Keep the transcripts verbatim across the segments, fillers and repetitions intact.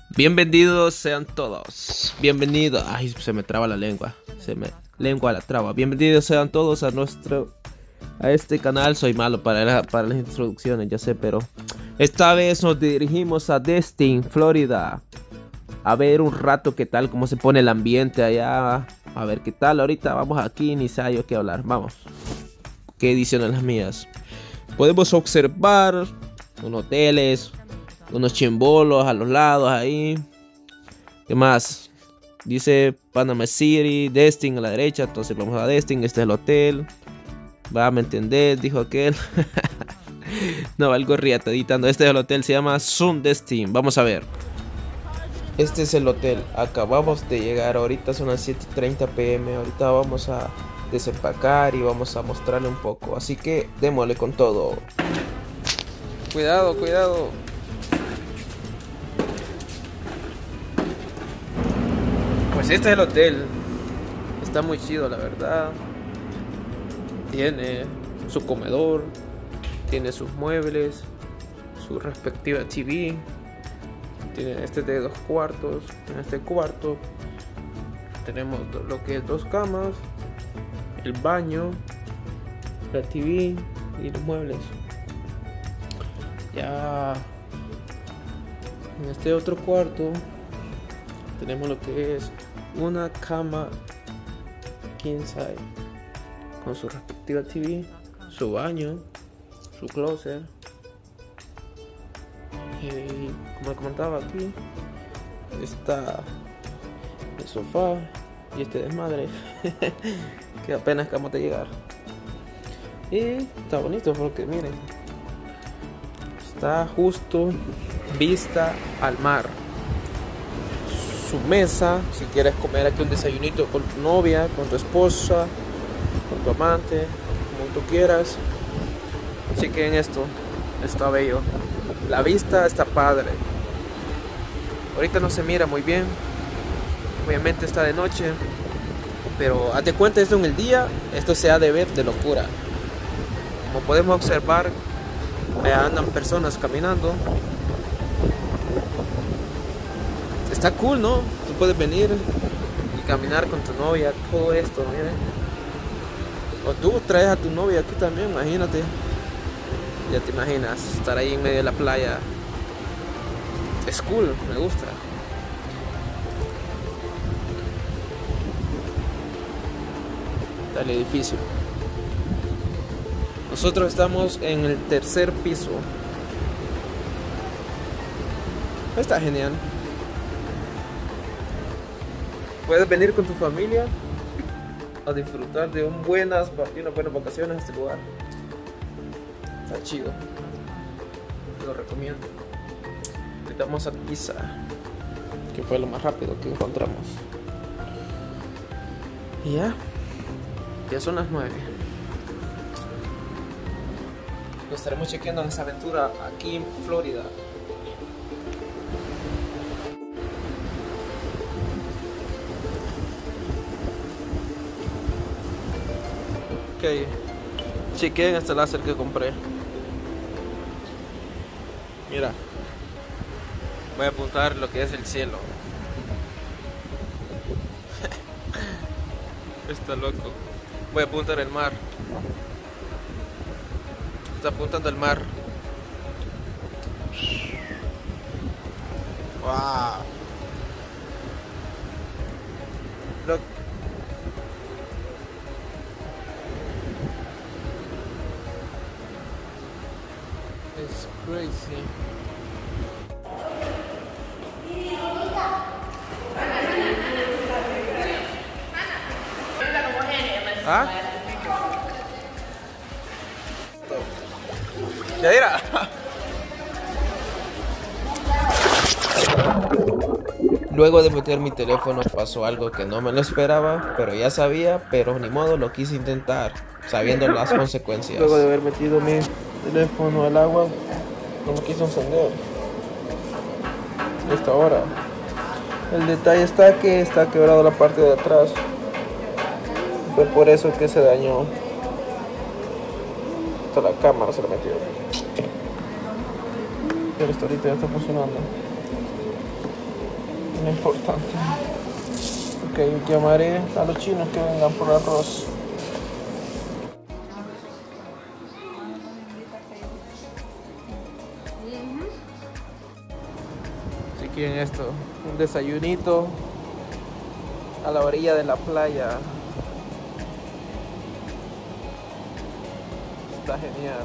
Bienvenidos sean todos. Bienvenidos. Ay, se me traba la lengua. Se me lengua la traba. Bienvenidos sean todos a nuestro a este canal. Soy malo para, la, para las introducciones, ya sé, pero esta vez nos dirigimos a Destin, Florida, a ver un rato qué tal, cómo se pone el ambiente allá. A ver qué tal. Ahorita vamos aquí, ni sé yo qué hablar. Vamos. ¿Qué ediciones las mías? Podemos observar unos hoteles, unos chimbolos a los lados ahí. ¿Qué más? Dice Panama City, Destin a la derecha. Entonces vamos a Destin. Este es el hotel. Va, ¿me entendés? Dijo aquel. No, algo riata editando. Este es el hotel. Se llama Sun Destin. Vamos a ver. Este es el hotel. Acabamos de llegar. Ahorita son las siete y treinta pm. Ahorita vamos a desempacar y vamos a mostrarle un poco. Así que démosle con todo. Cuidado, cuidado. Pues este es el hotel. Está muy chido, la verdad. Tiene su comedor, tiene sus muebles, su respectiva T V. Tiene este de dos cuartos. En este cuarto tenemos lo que es dos camas, el baño, la T V y los muebles. Ya en este otro cuarto tenemos lo que es una cama king size con su respectiva T V, su baño, su closet. Y como comentaba, aquí está el sofá y este desmadre que apenas acabamos de llegar. Y está bonito porque miren, está justo vista al mar. Su mesa, si quieres comer aquí un desayunito con tu novia, con tu esposa, con tu amante, como tú quieras. Chequen esto, está bello. La vista está padre. Ahorita no se mira muy bien, obviamente está de noche, pero hazte cuenta, esto en el día, esto se ha de ver de locura. Como podemos observar, andan personas caminando. Está cool, ¿no? Tú puedes venir y caminar con tu novia, todo esto, miren. O tú traes a tu novia aquí también, imagínate. Ya te imaginas, estar ahí en medio de la playa. Es cool, me gusta. Está el edificio. Nosotros estamos en el tercer piso. Está genial. Puedes venir con tu familia a disfrutar de un buenas, de unas buenas vacaciones en este lugar. Está chido. Lo recomiendo. Ahorita vamos a Pisa, que fue lo más rápido que encontramos. Y ya. Ya son las nueve. Lo estaremos chequeando en esa aventura aquí en Florida. Ok, chequen este láser que compré. Mira, voy a apuntar lo que es el cielo. Está loco. Voy a apuntar el mar. Está apuntando el mar. Wow. Look. It's crazy. ¿Ah? Yadira. Luego de meter mi teléfono pasó algo que no me lo esperaba, pero ya sabía, pero ni modo, lo quise intentar, sabiendo las consecuencias. Luego de haber metido mi teléfono al agua, no me quiso encender. Esta hora. El detalle está que está quebrado la parte de atrás. Fue por eso que se dañó. Hasta la cámara se la metió. Pero esto ahorita ya está funcionando. Lo importante. Ok, llamaré a los chinos que vengan por arroz. Si quieren esto, un desayunito a la orilla de la playa. Está genial.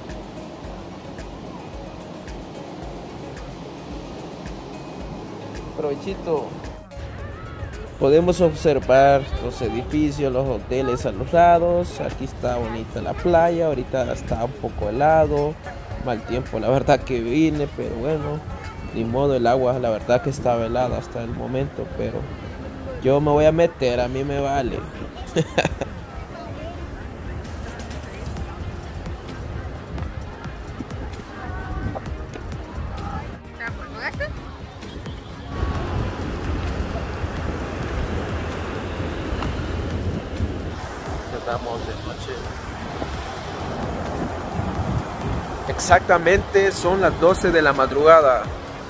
Provechito. Podemos observar los edificios, los hoteles a los lados. Aquí está bonita la playa. Ahorita está un poco helado, mal tiempo la verdad que vine, pero bueno, ni modo, el agua la verdad que estaba helada hasta el momento, pero yo me voy a meter, a mí me vale. Estamos de noche. Exactamente son las doce de la madrugada.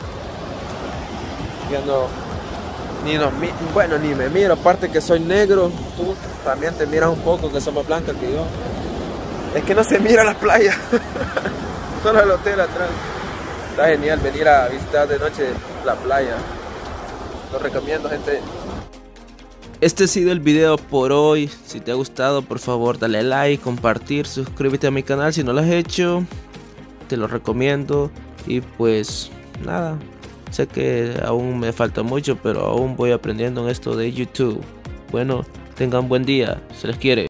Ya no, ni nos, bueno, ni me miro, aparte que soy negro, tú también te miras un poco que sos más blanca que yo. Es que no se mira la playa, solo el hotel atrás. Está genial venir a visitar de noche la playa. Lo recomiendo, gente. Este ha sido el video por hoy. Si te ha gustado, por favor dale like, compartir, suscríbete a mi canal si no lo has hecho. Te lo recomiendo. Y pues nada, sé que aún me falta mucho, pero aún voy aprendiendo en esto de YouTube. Bueno, tengan buen día, se les quiere.